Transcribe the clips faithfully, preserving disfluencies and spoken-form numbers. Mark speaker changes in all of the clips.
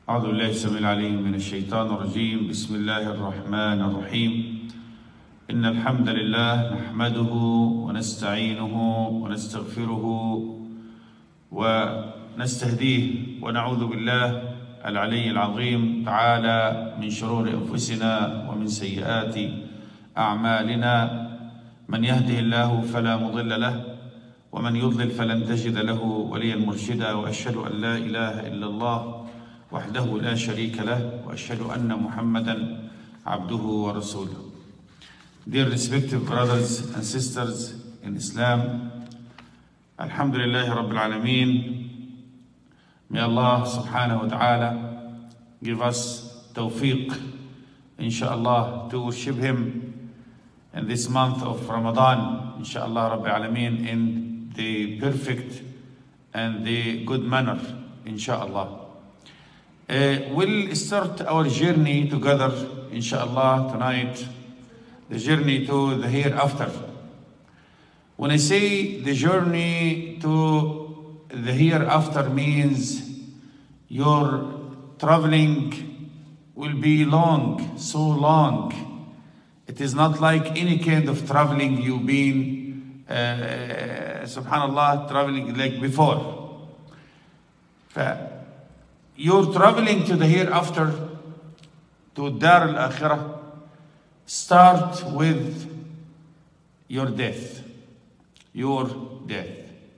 Speaker 1: أعوذ بالله السميع العليم من الشيطان الرجيم. بسم الله الرحمن الرحيم. إن الحمد لله نحمده ونستعينه ونستغفره ونستهديه ونعوذ بالله العلي العظيم تعالى من شرور أنفسنا ومن سيئات أعمالنا. من يهده الله فلا مضل له ومن يضلل فلن تجد له وليا مرشدا. وأشهد أن لا إله إلا الله وحده لا شريك له وأشهد أن محمدا عبده ورسوله. Dear respective brothers and sisters in Islam, Alhamdulillah Rabbil Alameen. May Allah subhanahu wa ta'ala give us tawfiq, inshaAllah, to worship Him in this month of Ramadan, inshaAllah Rabbil Alameen, in the perfect and the good manner, inshaAllah. Uh, we'll start our journey together, inshaAllah, tonight, the journey to the hereafter. When I say the journey to the hereafter means your traveling will be long, so long. It is not like any kind of traveling you've been, uh, subhanallah, traveling like before. You're traveling to the hereafter, to Dar al-Akhirah, start with your death. Your death.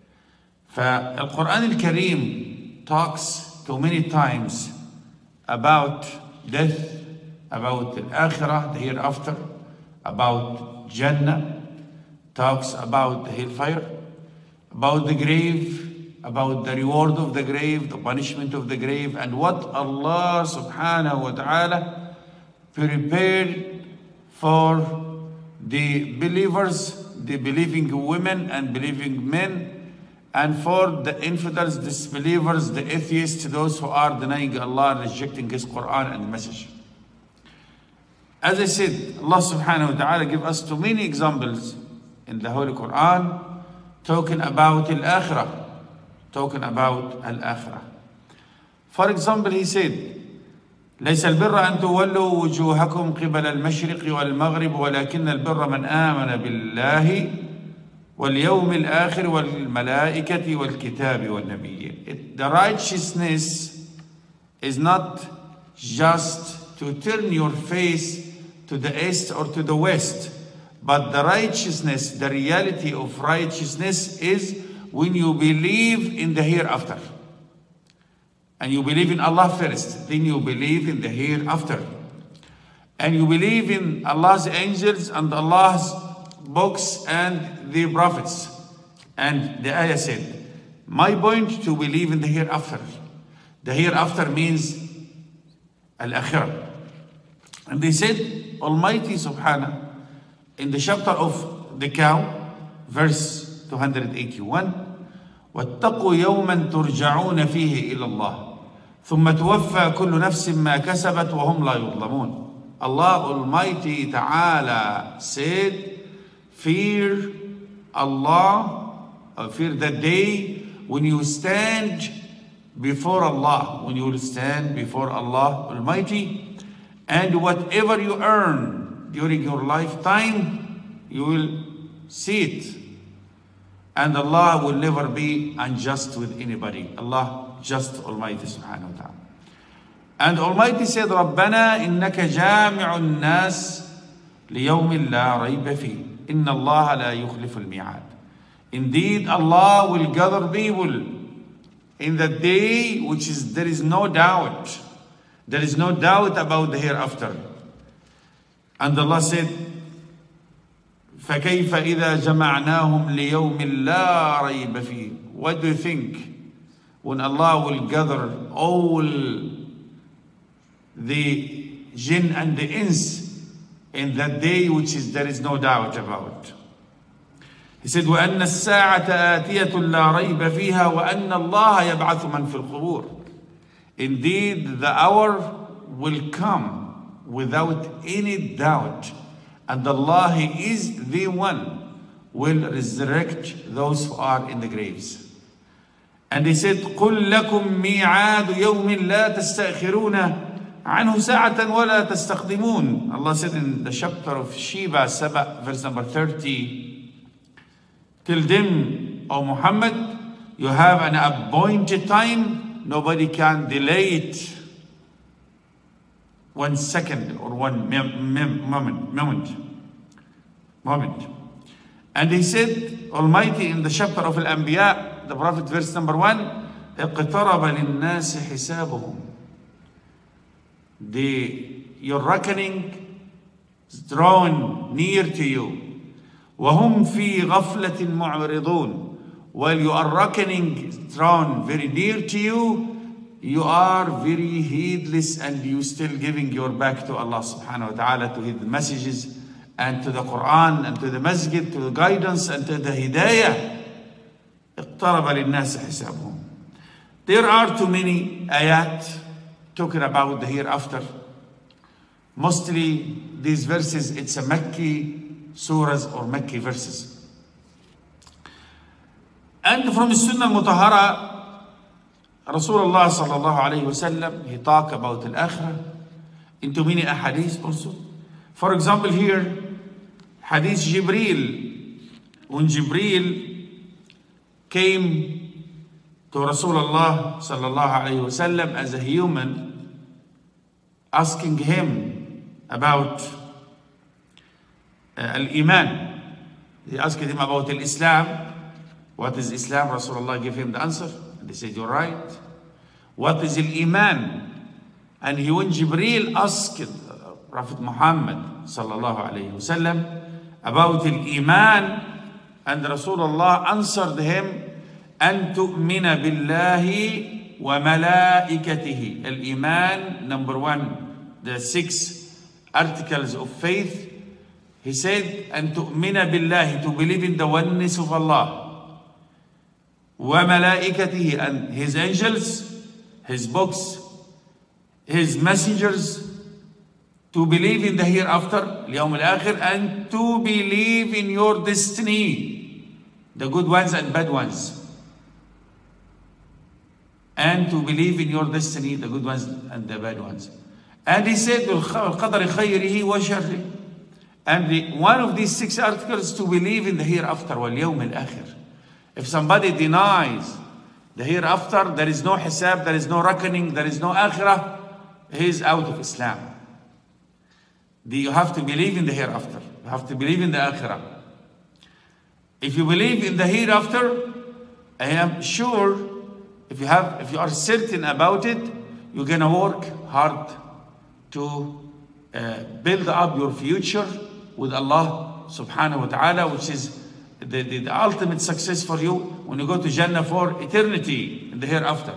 Speaker 1: فالقرآن الكريم talks too many times about death, about the Akhirah, the hereafter, about Jannah, talks about the hellfire, about the grave, about the reward of the grave, the punishment of the grave, and what Allah subhanahu wa ta'ala prepared for the believers, the believing women and believing men, and for the infidels, disbelievers, the atheists, those who are denying Allah, rejecting His Quran and message. As I said, Allah subhanahu wa ta'ala give us too many examples in the Holy Quran talking about Al-Akhirah, talking about Al-Akhirah. For example, He said, ليس البر أن تولوا وجوهكم قبل المشرق والمغرب ولكن البر من آمن بالله واليوم الآخر والملائكة والكتاب والنبيين. The righteousness is not just to turn your face to the east or to the west, but the righteousness, the reality of righteousness is when you believe in the hereafter. And you believe in Allah first, then you believe in the hereafter. And you believe in Allah's angels and Allah's books and the prophets. And the ayah said, my point to believe in the hereafter. The hereafter means Al-Akhirah. And they said, Almighty Subhanahu, in the chapter of the cow, verse two hundred eighty-one, واتقوا يوما ترجعون فيه إلى الله ثم توفى كل نفس ما كسبت وهم لا يظلمون. Allah Almighty Ta'ala said, fear Allah, or fear the day when you stand before Allah, when you will stand before Allah Almighty, and whatever you earn during your lifetime, you will see it. And Allah will never be unjust with anybody. Allah just Almighty Subhanahu wa Ta'ala. And Almighty said, رَبَّنَا إِنَّكَ جَامِعُ النَّاسِ لِيَوْمٍ لَا رَيْبَ فِيهِ إِنَّ اللَّهَ لَا يُخْلِفُ الْمِيعَادِ. Indeed, Allah will gather people in the day which is there is no doubt. There is no doubt about the hereafter. And Allah said, فَكَيْفَ إِذَا جَمَعْنَاهُمْ لِيَوْمٍ لَا رَيْبَ فِيهِ. What do you think when Allah will gather all the jinn and the ins in that day which is there is no doubt about? He said, وَأَنَّ السَّاعَةَ آتِيَةٌ لَا رَيْبَ فِيهَا وَأَنَّ اللَّهَ يَبْعَثُ مَنْ فِي الْقُبُورِ. Indeed, the hour will come without any doubt. And Allah, He is the one who will resurrect those who are in the graves. And he said, قُلْ لَكُمْ مِيعَادُ يَوْمٍ لَا تَسْتَأْخِرُونَ عَنْهُ سَاعَةً وَلَا تَسْتَقْدِمُونَ. Allah said in the chapter of Sheba, Saba, verse number thirty, tell them, O Muhammad, you have an appointed time, nobody can delay it one second or one mem mem moment, moment, moment. And he said, Almighty, in the chapter of Al-Anbiya, the Prophet, verse number one, اقترب للناس حسابهم. The, your reckoning is drawn near to you. وهم في غفلة معرضون. While you are reckoning drawn very near to you, you are very heedless and you still giving your back to Allah subhanahu wa ta'ala, to His messages and to the Quran and to the masjid, to the guidance and to the hidayah. اقترب للناس حسابهم. There are too many ayat talking about the hereafter. Mostly these verses, it's a Makki surahs or Makki verses. And from the Sunnah al-Mutahara, Rasulullah sallallahu alayhi wa sallam, he talked about al-Akhirah into many ahadith also. For example here, Hadith Jibreel, when Jibreel came to Rasulullah sallallahu alayhi wa sallam as a human, asking him about uh, al-Iman. He asked him about al-Islam. What is Islam? Rasulullah gave him the answer. And he said, you're right. What is al-Iman? And he, when Jibreel asked uh, Prophet Muhammad sallallahu alayhi wa sallam about al-Iman, and Rasulullah answered him, أن تؤمن بالله وملائكته. Al-Iman, number one, the six articles of faith. He said, أن تؤمن بالله, to believe in the oneness of Allah. وملائكته, and His angels, His books, His messengers, to believe in the hereafter, اليوم الآخر, and to believe in your destiny, the good ones and bad ones. And to believe in your destiny, the good ones and the bad ones. And he said, القدر خيره وشره. And the, one of these six articles, to believe in the hereafter, واليوم الآخر. If somebody denies the hereafter, there is no hisab, there is no reckoning, there is no akhirah, he is out of Islam. You have to believe in the hereafter. You have to believe in the akhirah. If you believe in the hereafter, I am sure, if you have, if you are certain about it, you're gonna work hard to uh, build up your future with Allah subhanahu wa ta'ala, which is the, the, the ultimate success for you when you go to Jannah for eternity in the hereafter.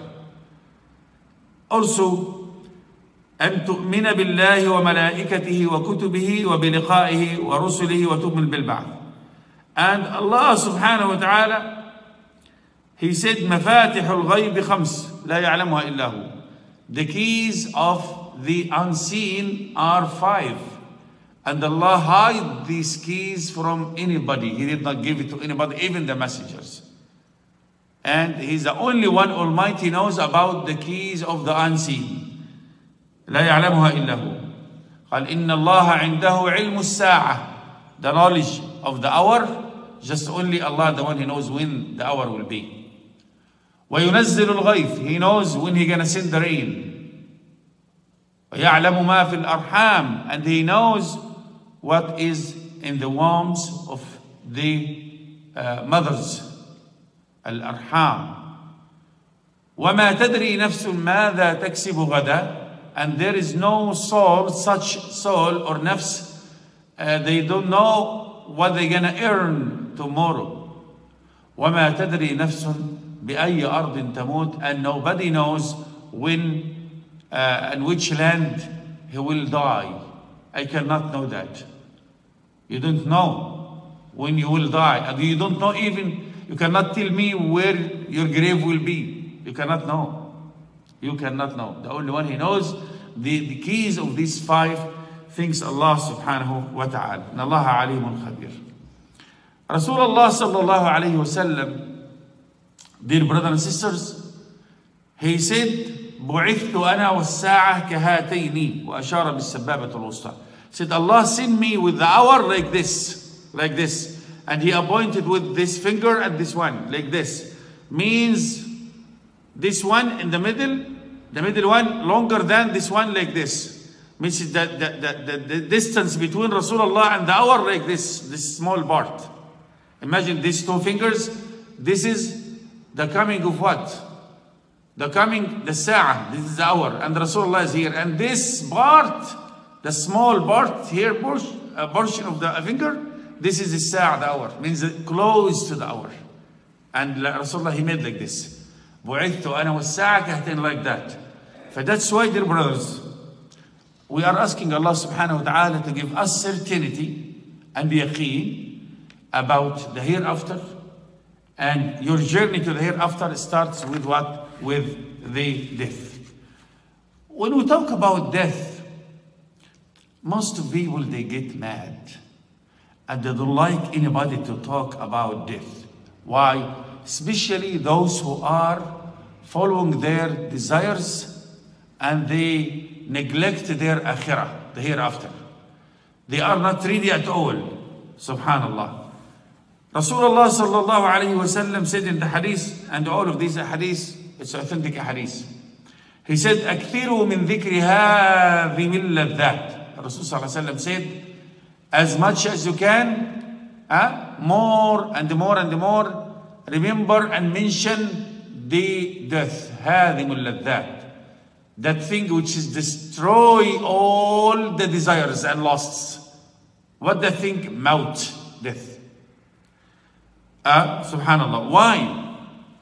Speaker 1: Also, أن تؤمن بالله وملائكته وكتبه وبلقائه ورسله وتؤمن بالبعث. And Allah subhanahu wa ta'ala, He said, مفاتح الغيب خمس لا يعلمها إلا هو. The keys of the unseen are five. And Allah hid these keys from anybody. He did not give it to anybody, even the messengers. And He's the only one Almighty knows about the keys of the unseen. لا يعلمها إلا هو. قال إن الله عنده علم الساعة. The knowledge of the hour, just only Allah, the one He knows when the hour will be. وينزل الغيث. He knows when He gonna send the rain. ويعلم ما في الأرحام. And He knows what is in the wombs of the uh, mothers. الأرحام. وما تدري نفس ماذا تكسب غدا. And there is no soul, such soul or nafs, uh, they don't know what they're gonna earn tomorrow. وما تدري نفس بأي أرض تموت. And nobody knows when uh, and which land he will die. I cannot know that. You don't know when you will die. And you don't know even, you cannot tell me where your grave will be. You cannot know. You cannot know. The only one He knows the, the keys of these five things, Allah subhanahu wa ta'ala. And Allah alimun khabir. Rasulullah sallallahu alayhi wa sallam Dear brothers and sisters, he said, بعثت أنا والساعة كهاتين وأشار بالسبابة الوسطى. Said Allah sent me with the hour like this, like this, and he appointed with this finger and this one like this. Means this one in the middle, the middle one longer than this one like this. Means that the, the, the, the distance between Rasulullah and the hour like this, this small part. Imagine these two fingers. This is the coming of what? The coming, the Sa'ah, this is the hour, and Rasulullah is here. And this part, the small part here, portion, a portion of the finger, this is the Sa'ah, the hour, means close to the hour. And Rasulullah, he made like this. بُعِثْتُ أَنَا وَالسَّاعَةَ كَهْتَيْنِ like that. So that's why, dear brothers, we are asking Allah subhanahu wa ta'ala to give us certainty and yaqeen about the hereafter. And your journey to the hereafter starts with what? With the death. When we talk about death, most people, they get mad. And they don't like anybody to talk about death. Why? Especially those who are following their desires and they neglect their akhirah, the hereafter. They are not ready at all. Subhanallah. Rasulullah sallallahu alayhi wa sallam said in the hadith, and all of these hadiths, it's authentic hadith. He said, أكثروا من ذكر هذه اللذات. Rasul sallallahu alayhi wa sallam said, as much as you can, uh, more and more and more, remember and mention the death. هذه اللذات. That thing which is destroy all the desires and lusts. What the thing? Maut, death. Uh, Subhanallah. Why?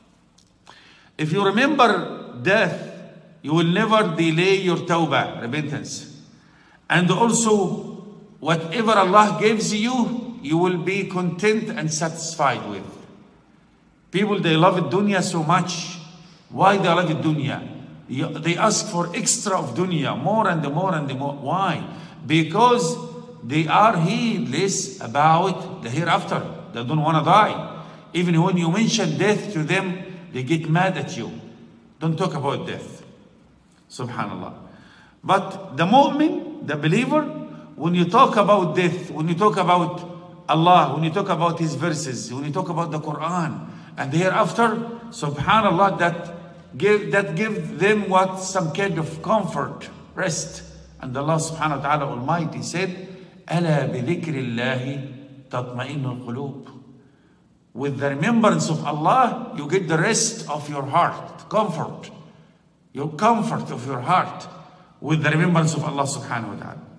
Speaker 1: If you remember death, you will never delay your tawbah, repentance. And also, whatever Allah gives you, you will be content and satisfied with. People, they love dunya so much. Why they love dunya? They ask for extra of dunya, more and more and more. Why? Because they are heedless about the hereafter. They don't want to die. Even when you mention death to them, they get mad at you. Don't talk about death. Subhanallah. But the mu'min, the believer, when you talk about death, when you talk about Allah, when you talk about His verses, when you talk about the Quran, and hereafter, Subhanallah, that give that give them what? Some kind of comfort, rest. And Allah Subhanahu wa Ta'ala Almighty said, أَلَا بِذِكْرِ اللَّهِ تَطْمَئِنُّ الْقُلُوبِ. With the remembrance of Allah, you get the rest of your heart, comfort, your comfort of your heart with the remembrance of Allah Subhanahu wa Ta'ala.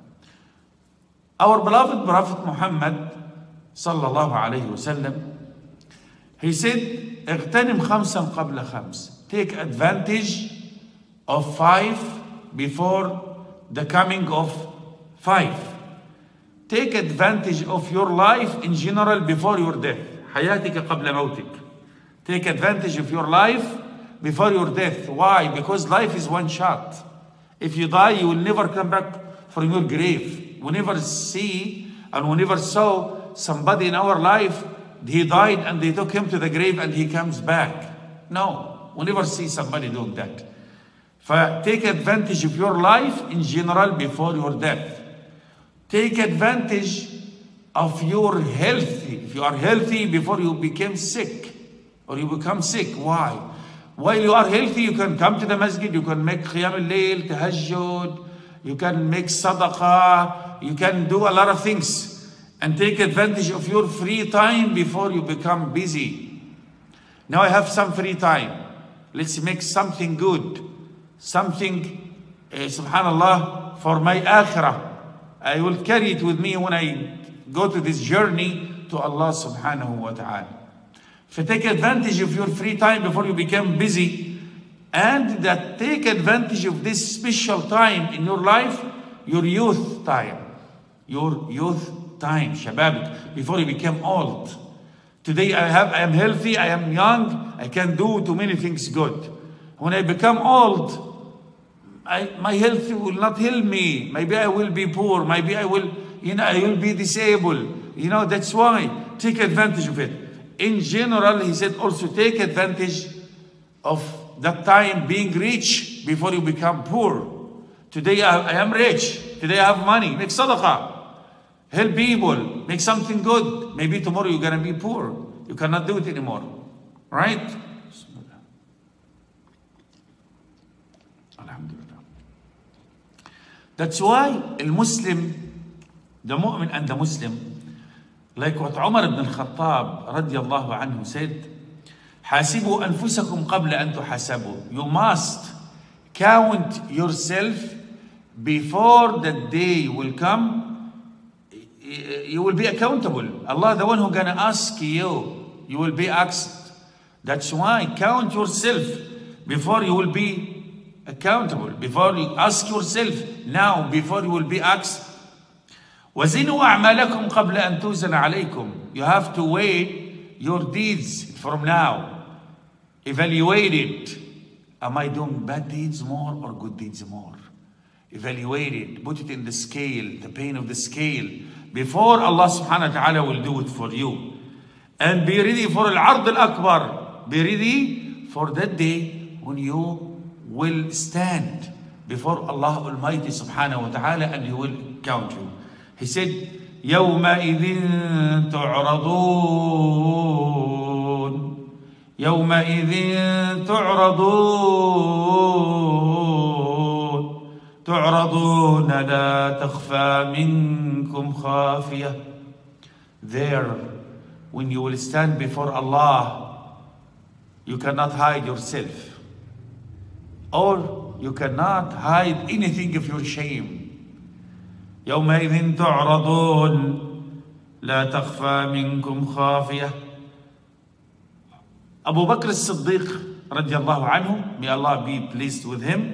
Speaker 1: Our beloved Prophet Muhammad sallallahu alayhi wa sallam, he said, اغتنم خمسا قبل خمس. Take advantage of five before the coming of five. Take advantage of your life in general before your death. حياتك قبل موتك. Take advantage of your life before your death. Why? Because life is one shot. If you die, you will never come back from your grave. We never see and we never saw somebody in our life, he died and they took him to the grave and he comes back. No, we never see somebody doing that. So take advantage of your life in general before your death. Take advantage of your health. If you are healthy before you become sick or you become sick. Why? While you are healthy, you can come to the masjid, you can make qiyam al-layl, tahajjud, you can make sadaqah, you can do a lot of things. And take advantage of your free time before you become busy. Now I have some free time. Let's make something good. Something, uh, subhanallah, for my akhirah. I will carry it with me when I go to this journey to Allah subhanahu wa ta'ala. So take advantage of your free time before you become busy. And that take advantage of this special time in your life, your youth time. Your youth time, shabab, before you become old. Today I have, I am healthy, I am young, I can do too many things good. When I become old, I, my health will not help me. Maybe I will be poor. Maybe I will, you know, I will be disabled. You know, that's why take advantage of it. in general, he said also take advantage of that time being rich before you become poor. Today I, I am rich. Today I have money. Make sadaqah. Help people. Make something good. Maybe tomorrow you're going to be poor. You cannot do it anymore. Right? Alhamdulillah. That's why a Muslim, the mu'min and the Muslim, like what Umar ibn al-Khattab radiyallahu anhu said, حاسبوا أنفسكم قبل أن تحاسبوا. You must count yourself before the day will come. You will be accountable. Allah, the one who gonna ask you, you will be asked. That's why count yourself before you will be accountable. Before you ask yourself now, before you will be asked. وزنوا أعمالكم قبل أن توزن عليكم. You have to weigh your deeds from now. Evaluate it. Am I doing bad deeds more or good deeds more? Evaluate it. Put it in the scale, the pain of the scale. Before Allah subhanahu wa ta'ala will do it for you. And be ready for al-ard al-akbar. Be ready for that day when you will stand before Allah Almighty subhanahu wa ta'ala and He will count you. He said, يَوْمَئِذٍ تُعْرَضُونَ يَوْمَئِذٍ تُعْرَضُونَ تعرضون لا تخفى منكم خافية. There, when you will stand before Allah, you cannot hide yourself. Or you cannot hide anything of your shame. يومئذ تعرضون لا تخفى منكم خافية. Abu Bakr as-Siddiq radiallahu anhu, may Allah be pleased with him,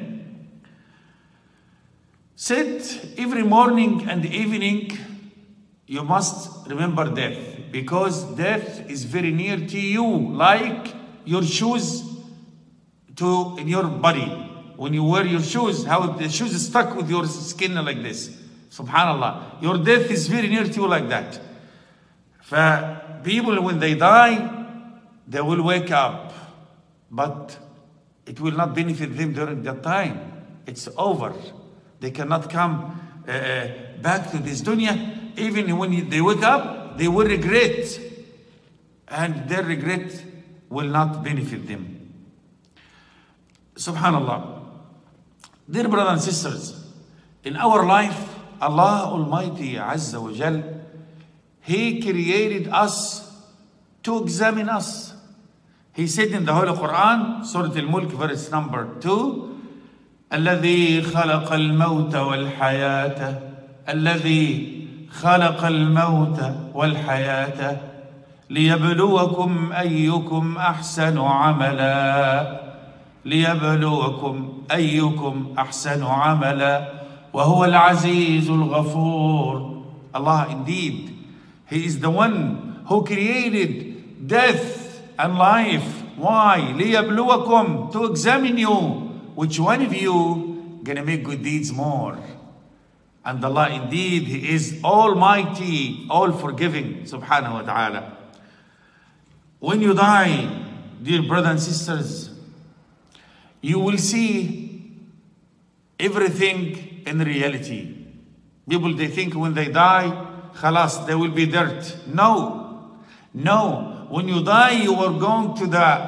Speaker 1: said every morning and evening you must remember death, because death is very near to you, like your shoes to in your body. When you wear your shoes, how the shoes is stuck with your skin like this. Subhanallah. Your death is very near to you like that. For people, when they die, they will wake up, but it will not benefit them during that time. It's over. They cannot come uh, back to this dunya. Even when they wake up, they will regret. And their regret will not benefit them. Subhanallah. Dear brothers and sisters, in our life, Allah Almighty Azza wa Jal, He created us to examine us. He said in the Holy Quran, Surah Al-Mulk, verse number two, الذي خلق الموت والحياة الذي خلق الموت والحياة ليبلوكم أيكم أحسن عملا ليبلوكم أيكم أحسن عملا وهو العزيز الغفور. Allah, indeed, He is the one who created death and life. Why? ليبلوكم, to examine you. Which one of you gonna make good deeds more? And Allah, indeed, He is almighty, all forgiving, subhanahu wa ta'ala. When you die, dear brothers and sisters, you will see everything in reality. People, they think when they die, khalas, they will be dirt. No, no. When you die, you are going to the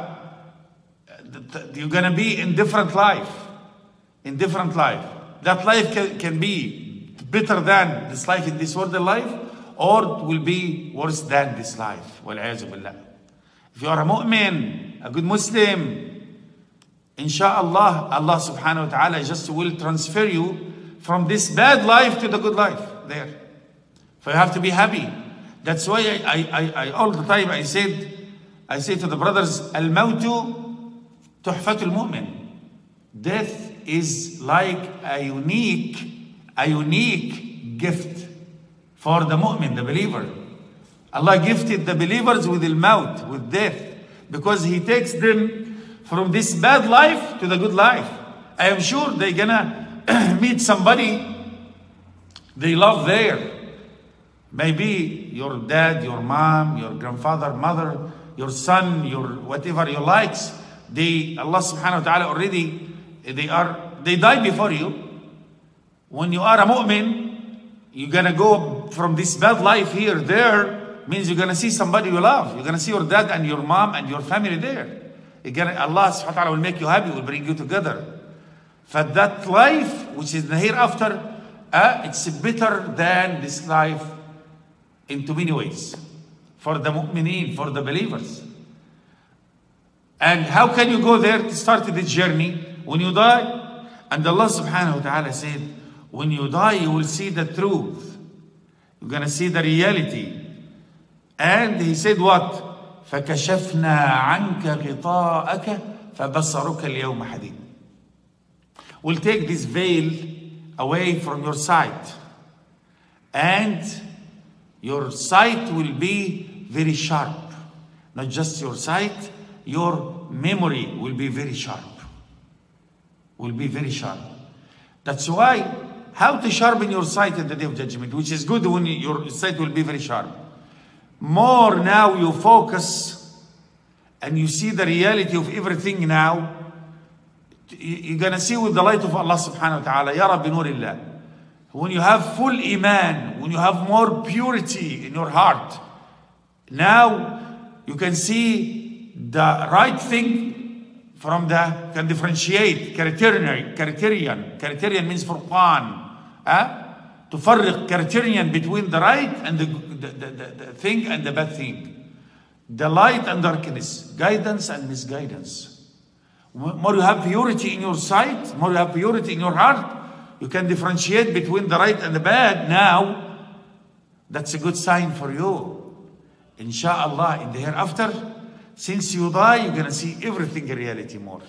Speaker 1: you're going to be in different life. In different life. That life can, can be better than this life in this world life, or it will be worse than this life. Wal-'iyadhu billah. If you are a mu'min, a good Muslim, inshallah, Allah subhanahu wa ta'ala just will transfer you from this bad life to the good life there. So you have to be happy. That's why I, I, I, I all the time I said, I say to the brothers, al-mawtu tuhfatul mu'min. Death is like a unique, a unique gift for the mu'min, the believer. Allah gifted the believers with al-maut, with death, because He takes them from this bad life to the good life. I am sure they're gonna meet somebody they love there. Maybe your dad, your mom, your grandfather, mother your son, your whatever you likes, they, Allah subhanahu wa ta'ala already, they are, they die before you. When you are a mu'min, you're gonna go from this bad life here, there, means you're gonna see somebody you love. You're gonna see your dad and your mom and your family there. You're gonna, Allah subhanahu wa ta'ala will make you happy, will bring you together. For that life, which is the hereafter, uh, it's better than this life in too many ways. For the mu'mineen, for the believers. And how can you go there to start the journey? When you die, and Allah subhanahu wa ta'ala said, when you die, you will see the truth. You're going to see the reality. And he said what? فَكَشَفْنَا عَنْكَ غِطَاءَكَ فَبَصَرُكَ الْيَوْمَ حَدِيدٌ. We'll take this veil away from your sight. And your sight will be very sharp. Not just your sight, your memory will be very sharp. Will be very sharp. That's why, how to sharpen your sight in the day of judgment, which is good when your sight will be very sharp. More now you focus and you see the reality of everything now. You're going to see with the light of Allah subhanahu wa ta'ala. Ya Rabbi Nurillah. When you have full iman, when you have more purity in your heart, now you can see the right thing from the, can differentiate, criterion, criterion, criterion means furqan, uh, to farriq, criterion between the right and the, the, the, the, the thing and the bad thing. The light and darkness, guidance and misguidance. More you have purity in your sight, more you have purity in your heart, you can differentiate between the right and the bad. Now, that's a good sign for you. Insha'Allah, in the hereafter, since you die, you're going to see everything in reality more.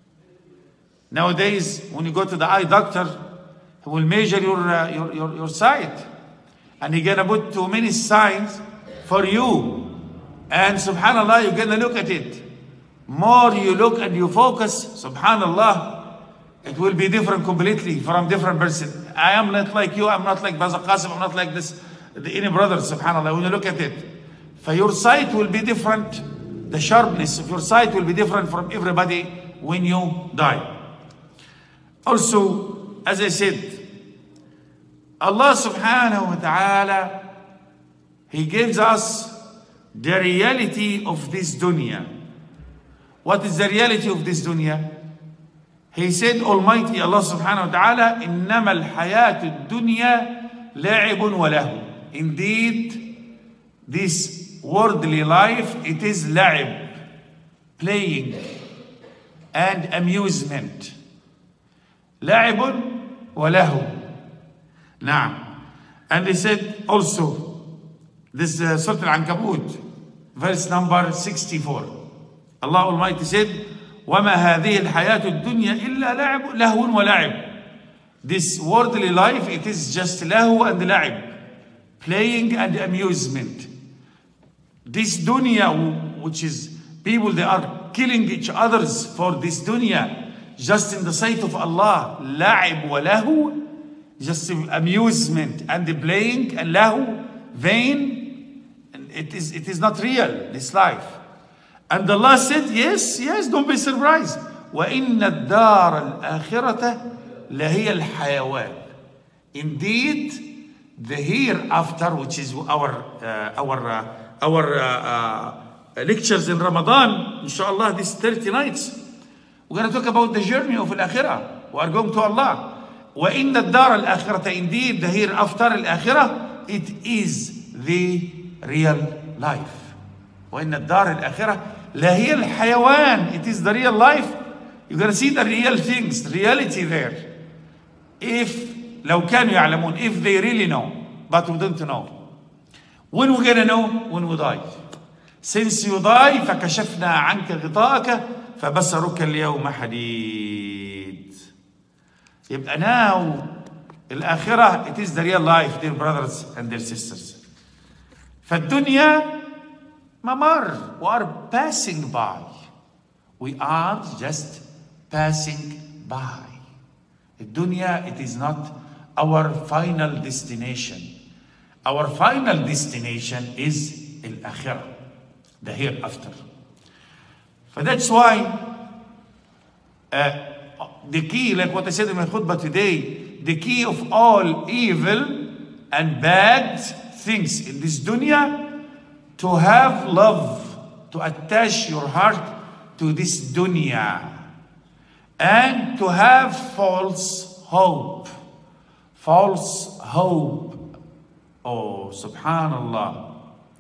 Speaker 1: Nowadays, when you go to the eye doctor, he will measure your, uh, your, your, your sight. And he's going to put too many signs for you. And subhanAllah, you're going to look at it. More you look and you focus, subhanAllah, it will be different completely from different person. I am not like you, I'm not like Baza Qasim, I'm not like this, the, any brother, subhanAllah, when you look at it. For your sight will be different. The sharpness of your sight will be different from everybody when you die. Also, as I said, Allah subhanahu wa ta'ala, He gives us the reality of this dunya. What is the reality of this dunya? He said, Almighty Allah subhanahu wa ta'ala, إِنَّمَا الْحَيَاةُ الدُّنْيَا لَعِبٌ وَلَهُ. Indeed, this worldly life, it is la'ib, playing and amusement. لَعِبٌ وَلَهُ. Now, and he said also, this uh, Surah Al-Ankabut, verse number sixty-four. Allah Almighty said, وَمَا هَذِهِ الْحَيَاةُ الدُّنْيَا إِلَّا لَعِبٌ لَهْوٌ وَلَعِبٌ. This worldly life, it is just lahu and la'ib, playing and amusement. This dunya, which is people, they are killing each others for this dunya, just in the sight of Allah. La'ib wa lahu, just amusement and the playing, and lahu, vain. And it is, it is not real, this life. And Allah said, yes, yes, don't be surprised. وَإِنَّ الدَّارَ الْآخِرَةَ لَهِيَ الْحَيَوَانِ. Indeed, the hereafter, which is our, uh, our, uh, our uh, uh, lectures in Ramadan, inshallah, these thirty nights, we're going to talk about the journey of Al-Akhirah. We are going to Allah. وَإِنَّ الدَّارَ الْآخِرَةَ. Indeed, the hereafter, Al-Akhirah, it is the real life. وَإِنَّ الدَّارَ الْآخِرَةَ لَهِيَ الْحَيَوَانِ. It is the real life. You're going to see the real things, the reality there. If, لو كانوا يعلمون, if they really know, but we don't know. When we're going to know? When we die. Since you die, فَكَشَفْنَا عَنْكَ غِطَاءَكَ فَبَصَرُكَ الْيَوْمَ حَدِيدٌ. يبقى now, الآخرة, it is the real life, dear brothers and dear sisters. فالدنيا mamar, we are passing by. We are just passing by. The dunya, it is not our final destination. Our final destination is al-akhirah. the hereafter. But that's why uh, the key, like what I said in my khutbah today, the key of all evil and bad things in this dunya, to have love, to attach your heart to this dunya, and to have false hope. False hope. Oh, subhanallah.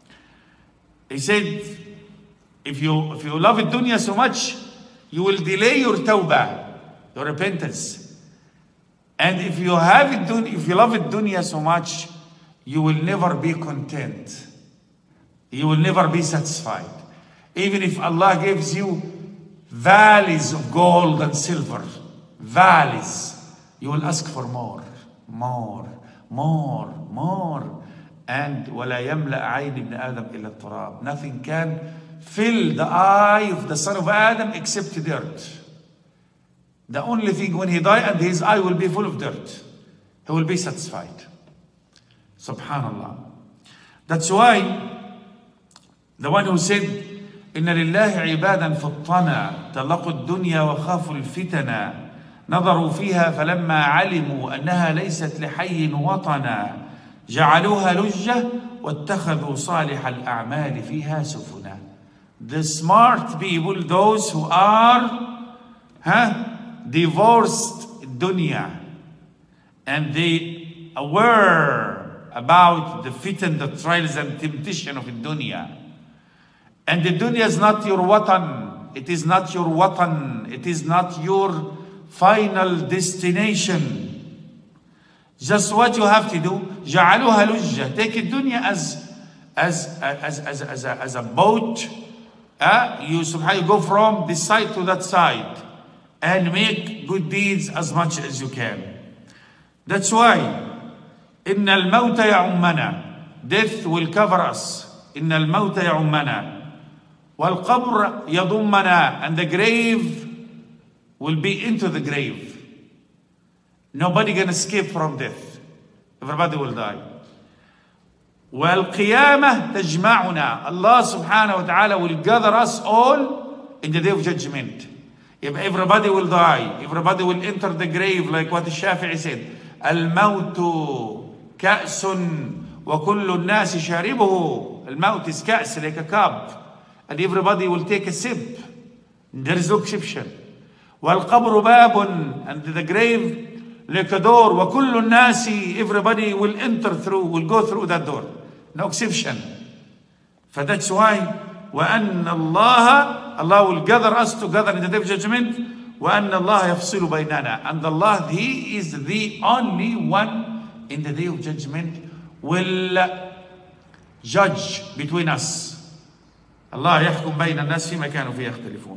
Speaker 1: He said, if you, if you love the dunya so much, you will delay your tawbah, your repentance. And if you have it, if you love the dunya so much, you will never be content. You will never be satisfied. Even if Allah gives you valleys of gold and silver, valleys, you will ask for more, more, more, more. And وَلَا يَمْلَأَ عَيْنِ ابْنِ آدَمْ إِلَّا التُّرَابِ. Nothing can fill the eye of the son of Adam except dirt. The only thing when he dies, and his eye will be full of dirt, he will be satisfied. Subhanallah. That's why the one who said, إِنَّ لِلَّهِ عِبَادًا فُطَّنًا طَلَّقُوا الدُّنْيَا وَخَافُوا الْفِتَنَا نظروا فيها فلما علموا أنها ليست لحي وطنا جعلوها لجة واتخذوا صالح الأعمال فيها سفنا. The smart people, those who are huh, divorced dunya, and they aware about the fitan, the trials and temptation of dunya. And the dunya is not your watan, it is not your watan, it is not your final destination. Just what you have to do, جعلوها لجة. Take a dunya as as as as as a, as a boat. Uh, you somehow you go from this side to that side and make good deeds as much as you can. That's why إن الموت يعمنا. Death will cover us. إن الموت يعمنا. والقبر يضمنا. And the grave will be into the grave. Nobody can escape from death. Everybody will die. وَالْقِيَامَةِ تَجْمَعُنَا. Allah subhanahu wa ta'ala will gather us all in the day of judgment. If everybody will die, everybody will enter the grave, like what the Shafi'i said. الْمَوْتُ كَأْسٌ وَكُلُّ النَّاسِ شَارِبُهُ. الْمَوْت is كأس, like a cup. And everybody will take a sip. There is no exception. وَالْقَبْرُ بَابٌ. And the grave like a door. وَكُلُّ النَّاسِ. Everybody will enter through, will go through that door. No exception. For that's why وَأَنَّ اللَّهَ, Allah will gather us together in the day of judgment. وَأَنَّ اللَّهَ يَفْصِلُ بَيْنَنَا. And Allah, He is the only one in the day of judgment will judge between us. Allah يحكم بين الناس فيما كانوا فيه يختلفون.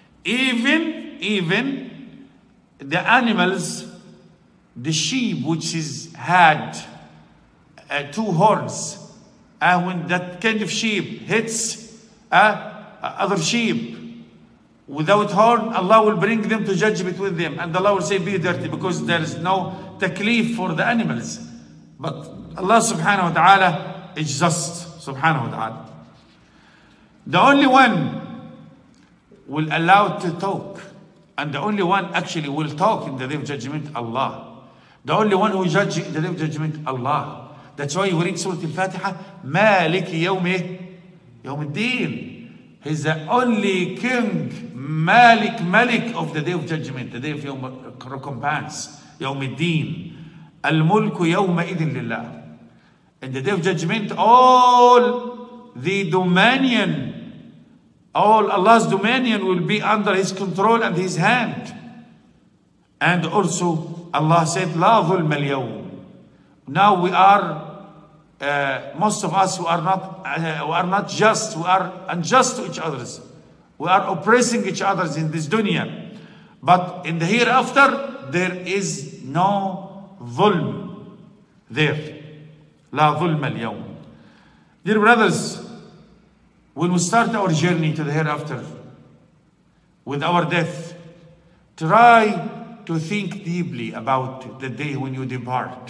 Speaker 1: Even, even the animals, the sheep which is had uh, two horns, and uh, when that kind of sheep hits uh, other sheep without horn, Allah will bring them to judge between them, and Allah will say be dirty, because there is no taklif for the animals. But Allah subhanahu wa ta'ala is just, subhanahu wa ta'ala. The only one will allow to talk, and the only one actually will talk in the day of judgment, Allah. The only one who judges in the day of judgment, Allah. That's why you read Surah Al-Fatiha, Maliki Yawmi Yawm al-Din. He's the only king, Malik, Malik of the day of judgment, the day of Yawm recompense, Yawm al-Din. Al-Mulku Yawma Idin Lillah. In the day of judgment, all the dominion, all Allah's dominion will be under His control and His hand. And also, Allah said, La dhulm al-yawm. Now we are, uh, most of us who are not, uh, who are not just, who are unjust to each other. We are oppressing each other in this dunya. But in the hereafter, there is no dhulm there. La dhulm al-yawm. Dear brothers, when we start our journey to the hereafter, with our death, try to think deeply about the day when you depart.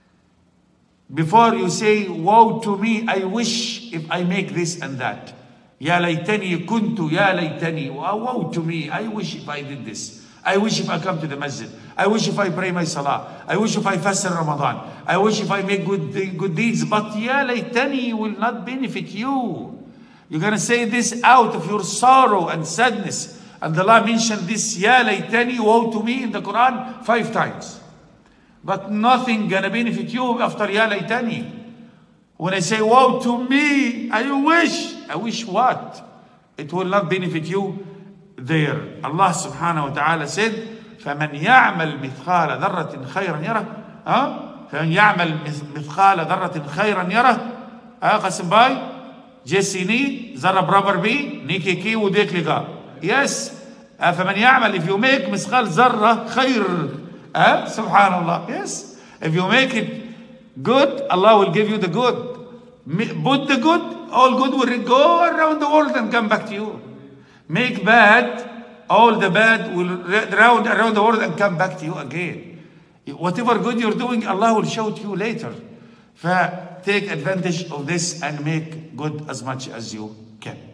Speaker 1: Before you say, woe to me, I wish if I make this and that. يا ليتني كنت يا ليتني woe to me. I wish if I did this. I wish if I come to the masjid. I wish if I pray my salah. I wish if I fast in Ramadan. I wish if I make good, good deeds. But ya laytani will not benefit you. You're going to say this out of your sorrow and sadness. And Allah mentioned this ya laytani, woe to me in the Quran five times. But nothing going to benefit you after ya laytani. When I say woe to me, I wish. I wish what? It will not benefit you there. Allah subhanahu wa ta'ala said, فَمَنْ يَعْمَلْ مِثْقَالَ ذَرَّةٍ خَيْرًا يَرَهُ huh? فَمَنْ يَعْمَلْ مِثْقَالَ ذَرَّةٍ خَيْرًا يَرَهُ huh? قسم باي جسيني ذرة برابر بي نيكي كي وديك لغا. Yes. uh, فَمَنْ يَعْمَلْ, if you make مثقال ذرة خير uh, subhanallah. Yes. If you make it good, Allah will give you the good. Put the good, all good will go around the world and come back to you. Make bad, all the bad will round around the world and come back to you again. Whatever good you're doing, Allah will show to you later. Take advantage of this and make good as much as you can.